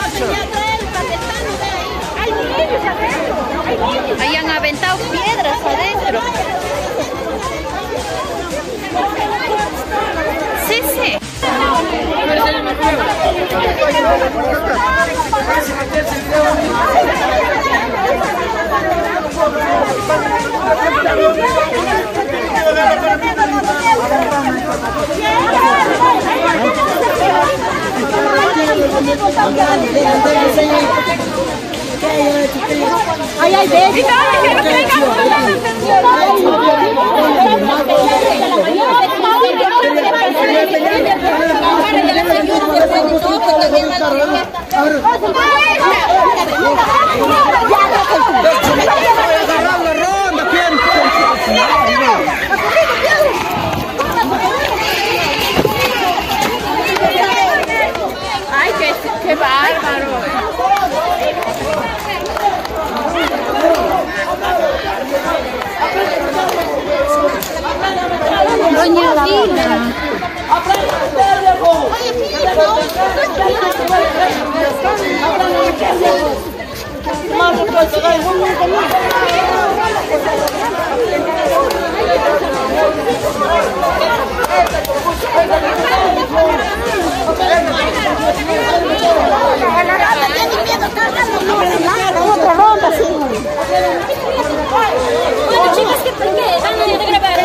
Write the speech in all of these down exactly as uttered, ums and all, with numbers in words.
mucho. Ahí han aventado piedras adentro. Sí, sí. Ay, ay, baby. Ay, qué, qué bárbaro. Doña Dina. Bueno, chicos, ¿qué por qué? Van a grabar.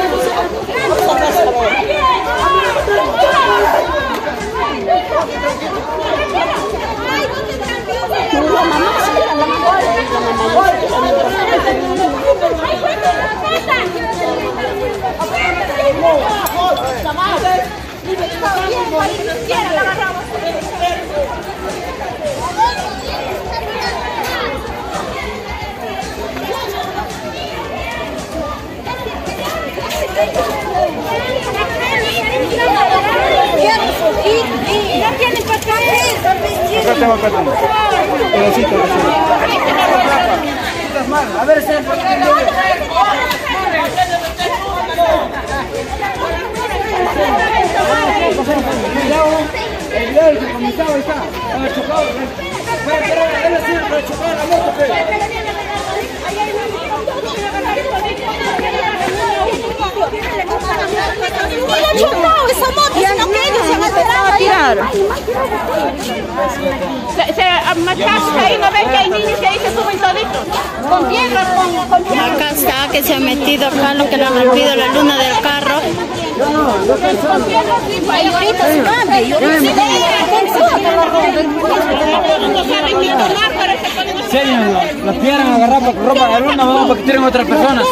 ¿No tienen pasajes? Acá tengo, acá tengo. Pedacito, a ver, se el video que comenzaba ahí está. Para chocar. Pero él ha sido para chocar la moto. ¿Quién ha chocado esa moto? ¿No que ellos se han aterrado a tirar? Ahí no ven que hay niños que ahí se suben toditos. Con piedras, con, con piedras. Acá está, que se ha metido acá lo que le ha rompido la luna del carro. Ahí ahorita se mande. Yo no sé sí, las piedras agarrar para que rompan la luna, vamos para que tiren otras personas.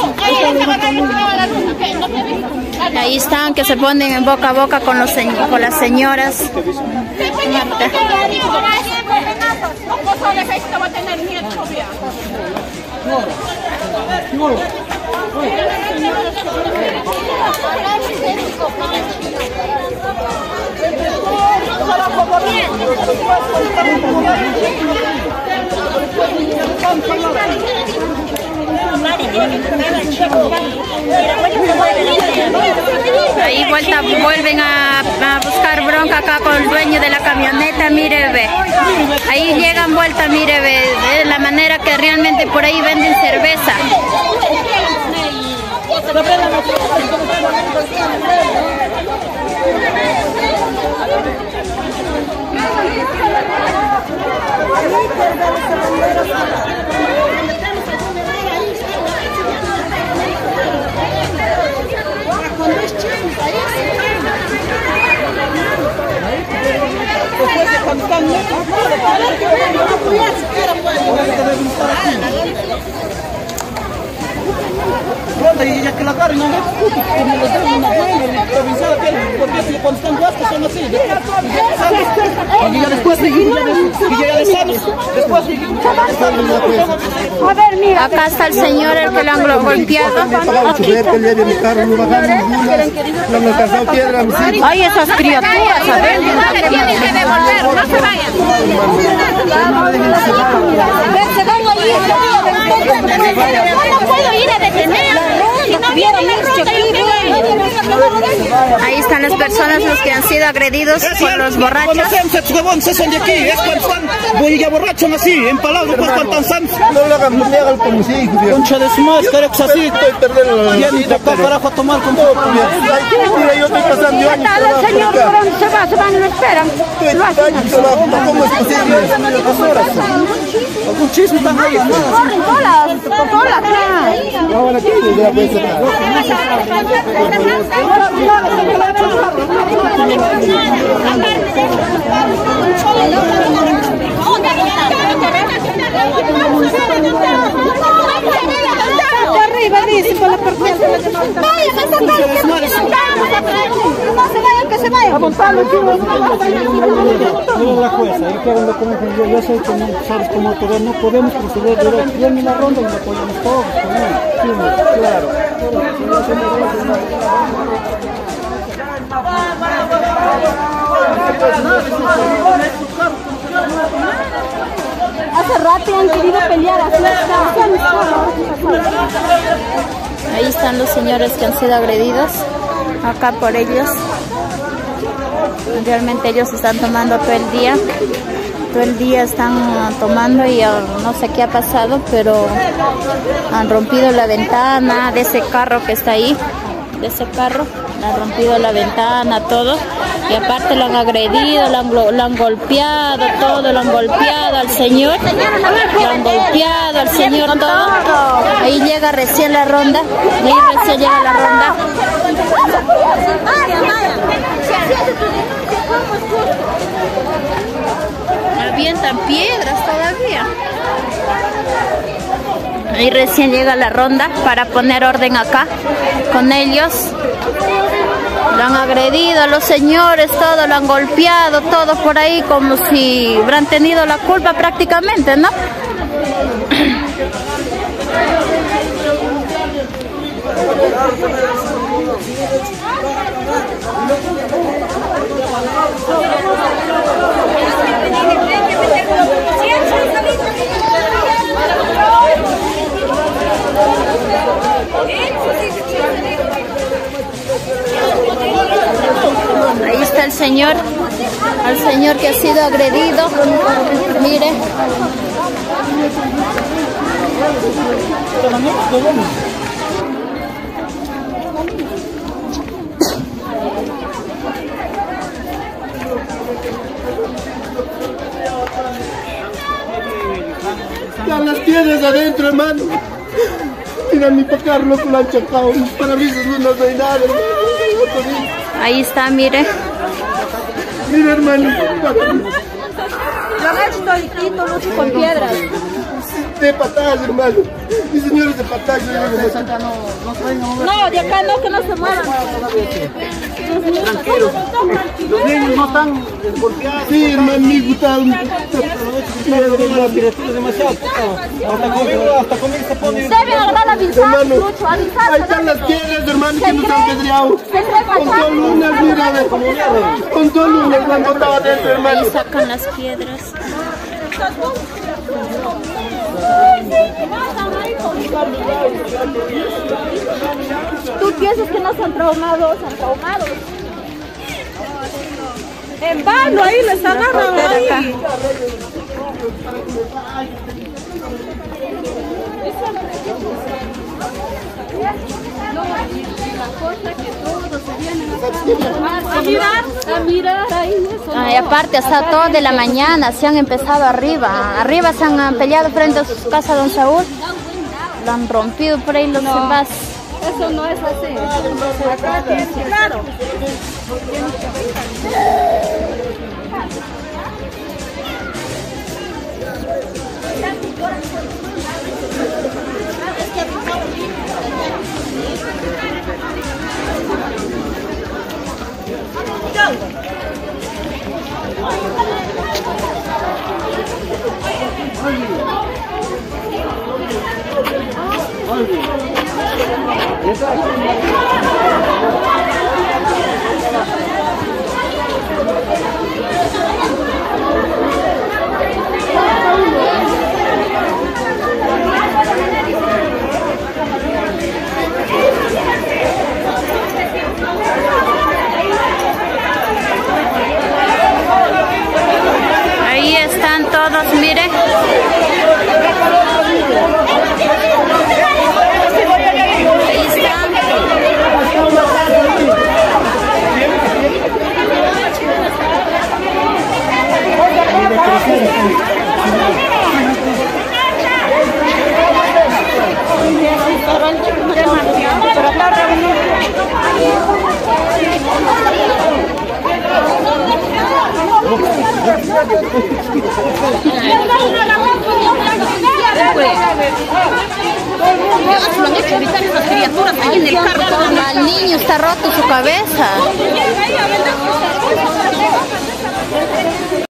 Ahí están, que se ponen en boca a boca con, los con las señoras. Ahí vuelta, vuelven a, a buscar bronca acá con el dueño de la camioneta, mire ve. Ahí llegan vuelta, mire ve, de la manera que realmente por ahí venden cerveza. Y ya que la carga no es como los dedos una buena provincial, porque si cuando están guascos son así, y ya después y ya después después a ver, mira. Acá está el señor, el que lo han golpeado. Ay, esas criaturas, a ver. Tienen que devolver, no se vayan. Ahí están son las personas los que han sido agredidos Es por cierto, los borrachos. Conocemos estos huevones, esos son de aquí. Es cuando están voy ya borrachos así, empalados, pues cuando están santos. No le hagan, no le hagan como si hijo, Dios. Concha de su madre, que eres así. Estoy perdiendo la... Ya ni te acá carajo a tomar con tu familia. Mira, yo estoy pasando años trabajo Señor, acá. ¿por dónde se va? Se van y lo esperan. Estoy años trabajo, ¿cómo es posible? Dos horas. Algún chisme están ahí. Corren solas, solas, claro. Ahora aquí ya puede ser. Arriba dice por la partida. Vayan a sacar, no se vayan, que se vayan. Mira la jueza, yo quiero un documento, yo, yo sé que no sabes cómo autoridad, no podemos proceder directo. Viene la ronda y nos apoyamos todos. Sí, claro. Hace rato han querido pelear, así está. Ahí están los señores que han sido agredidos, acá por ellos. Realmente ellos están tomando todo el día, todo el día están tomando y uh, no sé qué ha pasado, pero han rompido la ventana de ese carro que está ahí, de ese carro, han rompido la ventana, todo, y aparte lo han agredido, lo han, lo han golpeado, todo, lo han golpeado al señor, lo han golpeado al señor, todo. Ahí llega recién la ronda, ahí recién llega la ronda. Avientan piedras todavía. Ahí recién llega la ronda para poner orden acá con ellos. Lo han agredido a los señores, todo, lo han golpeado, todo por ahí como si hubieran tenido la culpa prácticamente, ¿no? Ahí está el señor, al señor que ha sido agredido. Mire. Están las piedras adentro, hermano. Mira, mi papá lo que lo han chocado. Mis parabrisas no nos doy nada, hermano. Ahí está, mire. Mira, hermano. Lo han hecho toditito, lucho con piedras. De patadas, hermano. Mis señores de patadas. No, de acá no, que no se muevan. Tranquilos. Los niños no están golpeados. Sí, hermano, mi puta. Demasiado. Hasta conmigo se pone. Deben agarrar a avisar, Hermano, lucho, avisar. ahí están las piedras, hermano, que nos han pedreado. Con dos lunas, mira, ve. Con dos lunas me han botado adentro, hermano. Ahí sacan las piedras. Tú piensas que no son traumados, son traumados. En vano ahí les agarran ahí. A mirar, a mirar ahí eso. Ay, aparte, hasta todo de la mañana se han empezado arriba. Arriba se han peleado frente a su casa, don Saúl. Lo han rompido por ahí los envases. Eso no es así. Acá tiene, claro. Lo han hecho evitar estas criaturas ahí en el carro. Al niño está roto su cabeza.